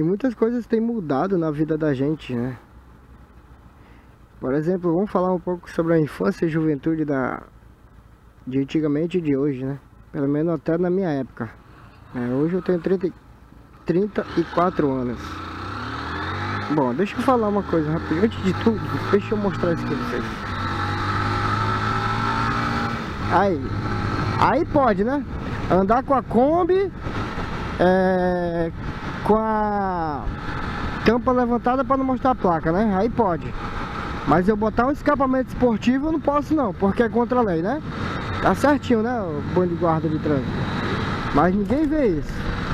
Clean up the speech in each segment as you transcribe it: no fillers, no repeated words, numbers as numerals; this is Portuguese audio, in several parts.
muitas coisas têm mudado na vida da gente, né? Por exemplo, vamos falar um pouco sobre a infância e juventude de antigamente e de hoje, né? Pelo menos até na minha época. Hoje eu tenho 34 anos. Bom, deixa eu falar uma coisa rapidinho. Antes de tudo, deixa eu mostrar isso aqui pra vocês. Aí pode, né? Andar com a Kombi com a tampa levantada para não mostrar a placa, né? Aí pode. Mas eu botar um escapamento esportivo eu não posso não, porque é contra a lei, né? Tá certinho, né, o bando de guarda de trânsito. Mas ninguém vê isso.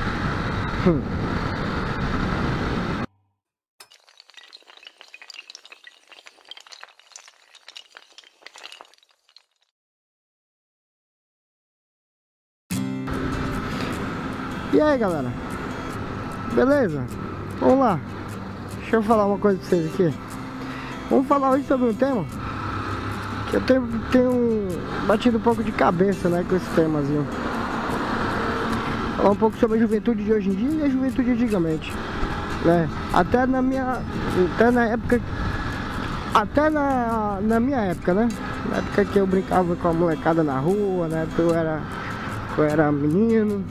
E aí, galera? Beleza? Vamos lá. Deixa eu falar uma coisa pra vocês aqui. Vamos falar hoje sobre um tema que eu tenho batido um pouco de cabeça, né, com esse temazinho. Falar um pouco sobre a juventude de hoje em dia e a juventude de antigamente, né? Até na minha época, né? Na época que eu brincava com a molecada na rua, na época eu era menino.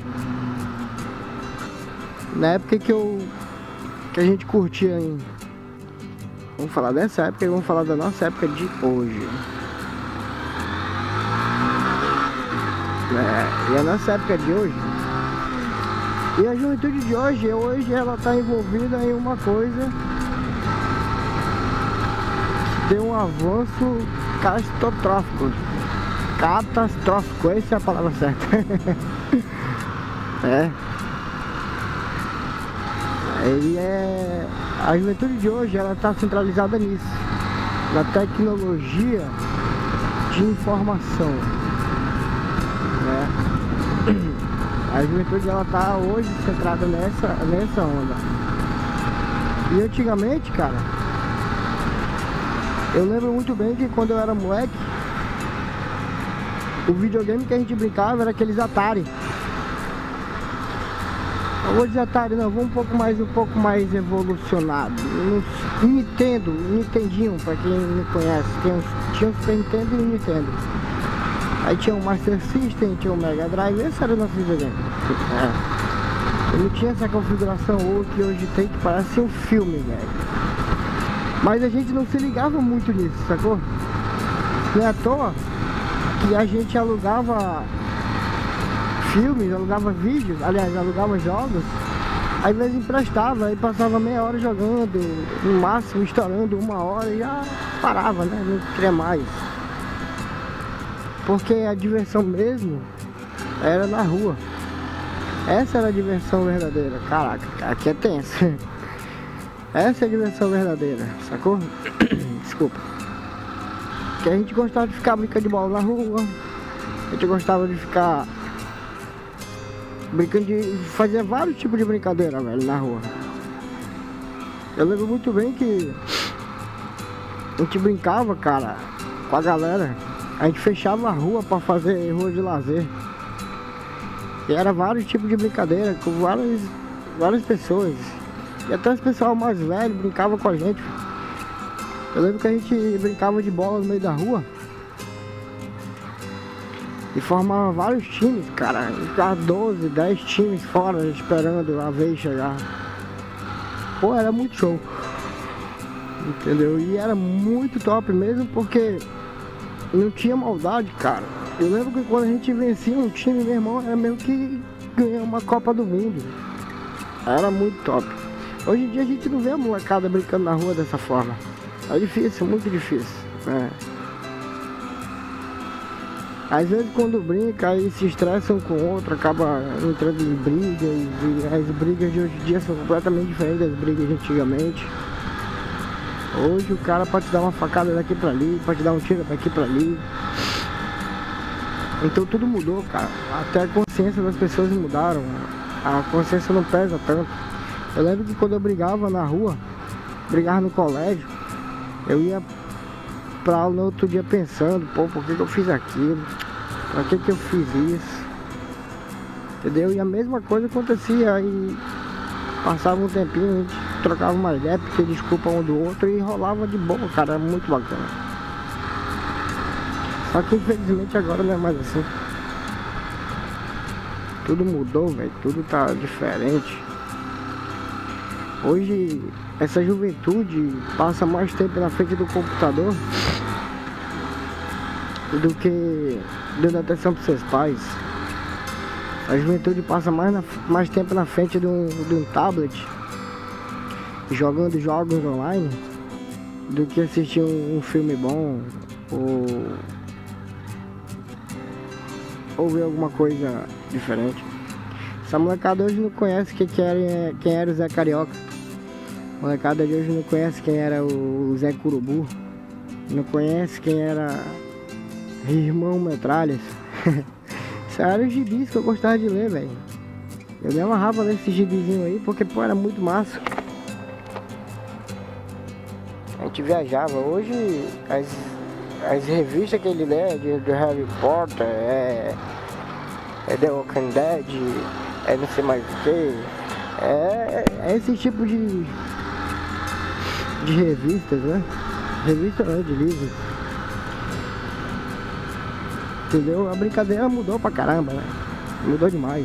Na época que a gente curtia em... Vamos falar dessa época e vamos falar da nossa época de hoje. E a nossa época de hoje, e a juventude de hoje ela está envolvida em uma coisa que deu um avanço catastrófico, essa é a palavra certa. A juventude de hoje ela está centralizada nisso, na tecnologia de informação, né? A juventude ela está hoje centrada nessa onda. E antigamente, cara, eu lembro muito bem que quando eu era moleque, o videogame que a gente brincava era aqueles Atari. Eu vou dizer Atari, não, vou um pouco mais evolucionado. Nintendinho, pra quem não conhece. Tinha o Super Nintendo e o Nintendo. Aí tinha o Master System, tinha o Mega Drive, esse era o nosso videogame. Ele tinha essa configuração que hoje tem, que parece um filme, velho. Mas a gente não se ligava muito nisso, sacou? Não é à toa que a gente alugava filmes, alugava vídeos, aliás, alugava jogos, às vezes emprestava, aí passava meia hora jogando, no máximo estourando 1 hora e já parava, né? Não queria mais. Porque a diversão mesmo era na rua. Essa era a diversão verdadeira. Caraca, aqui é tenso. Essa é a diversão verdadeira, sacou? Desculpa. Que a gente gostava de ficar brincando de bola na rua, a gente gostava de ficar brincando de fazer vários tipos de brincadeira, velho, na rua. Eu lembro muito bem que a gente brincava, cara, com a galera. A gente fechava a rua pra fazer rua de lazer. E era vários tipos de brincadeira, com várias pessoas. E até os pessoal mais velho brincava com a gente. Eu lembro que a gente brincava de bola no meio da rua e formava vários times, cara. Ficava 12, 10 times fora esperando a vez chegar. Pô, era muito show, entendeu? E era muito top mesmo, porque não tinha maldade, cara. Eu lembro que quando a gente vencia um time, meu irmão, era meio que ganhar uma Copa do Mundo. Era muito top. Hoje em dia a gente não vê a molecada brincando na rua dessa forma. É difícil, muito difícil. Às vezes quando brinca, aí se estressam com o outro, acaba entrando em brigas, e as brigas de hoje em dia são completamente diferentes das brigas de antigamente. Hoje o cara pode te dar uma facada daqui pra ali, pode te dar um tiro daqui pra ali. Então tudo mudou, cara. Até a consciência das pessoas mudaram. A consciência não pesa tanto. Eu lembro que quando eu brigava na rua, brigava no colégio, eu ia pra aula no outro dia pensando, pô, por que eu fiz aquilo? Pra que eu fiz isso? Entendeu? E a mesma coisa acontecia aí Passava um tempinho, a gente trocava uma ideia, pedia desculpa um do outro e rolava de boa, cara, era muito bacana. Só que infelizmente agora não é mais assim. Tudo mudou, velho, tudo tá diferente. Hoje essa juventude passa mais tempo na frente do computador do que dando atenção para seus pais. A juventude passa mais tempo na frente de um tablet jogando jogos online do que assistir um filme bom ou ver alguma coisa diferente. Essa molecada hoje não conhece quem era o Zé Carioca. A molecada de hoje não conhece quem era o Zé Curubu. Não conhece quem era Irmão Metralhas. Isso eram os gibis que eu gostava de ler, velho. Eu me amarrava ler esse gibizinho aí porque, pô, era muito massa. A gente viajava. Hoje as revistas que ele lê de Harry Potter, é The Walking Dead, é não sei mais o que. É esse tipo de revistas, né? Revista não, de livros. Entendeu? A brincadeira mudou pra caramba, né? Mudou demais.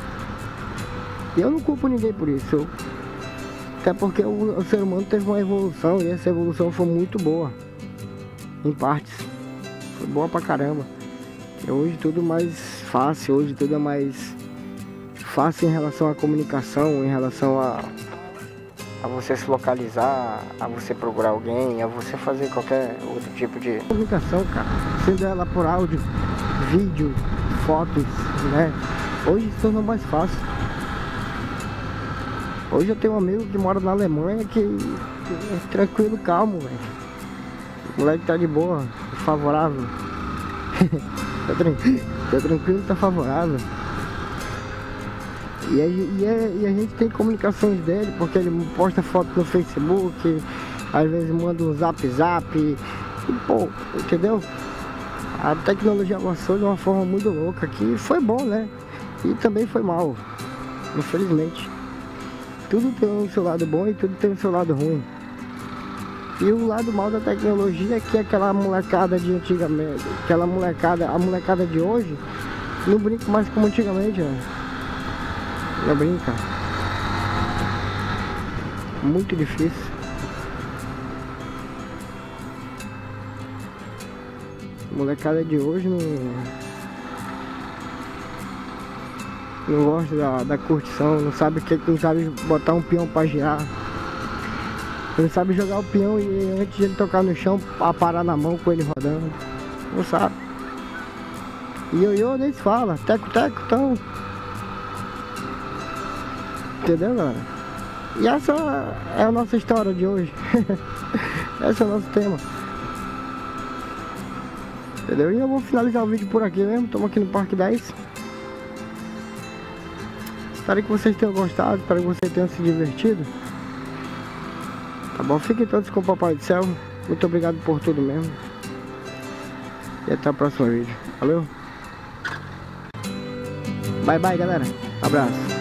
E eu não culpo ninguém por isso. Até porque o ser humano teve uma evolução e essa evolução foi muito boa. Em partes. Foi boa pra caramba. E hoje tudo mais fácil, hoje tudo é mais fácil em relação à comunicação, em relação a você se localizar, a você procurar alguém, a você fazer qualquer outro tipo de comunicação, cara. Sendo ela por áudio, vídeo, fotos, né? Hoje se tornou mais fácil. Hoje eu tenho um amigo que mora na Alemanha que é tranquilo, calmo, velho. O moleque tá de boa, favorável. tá tranquilo, tá favorável. E a gente tem comunicações dele, porque ele posta foto no Facebook, às vezes manda um zap, e pô, entendeu? A tecnologia avançou de uma forma muito louca, que foi bom, né? E também foi mal, infelizmente. Tudo tem o seu lado bom e tudo tem o seu lado ruim. E o lado mal da tecnologia é que aquela molecada de antigamente, a molecada de hoje, não brinca mais como antigamente, né? Não brinca. Muito difícil. A molecada de hoje não gosta da curtição, não sabe botar um peão pra girar. Não sabe jogar o peão e antes de ele tocar no chão, parar na mão com ele rodando. Não sabe. Ioiô nem se fala, teco-teco, então. Entendeu, galera? E essa é a nossa história de hoje. Esse é o nosso tema. Entendeu? E eu vou finalizar o vídeo por aqui mesmo. Estamos aqui no Parque 10. Espero que vocês tenham gostado. Espero que vocês tenham se divertido. Tá bom? Fiquem todos com o Papai do Céu. Muito obrigado por tudo mesmo. E até o próximo vídeo. Valeu? Bye bye, galera. Abraço.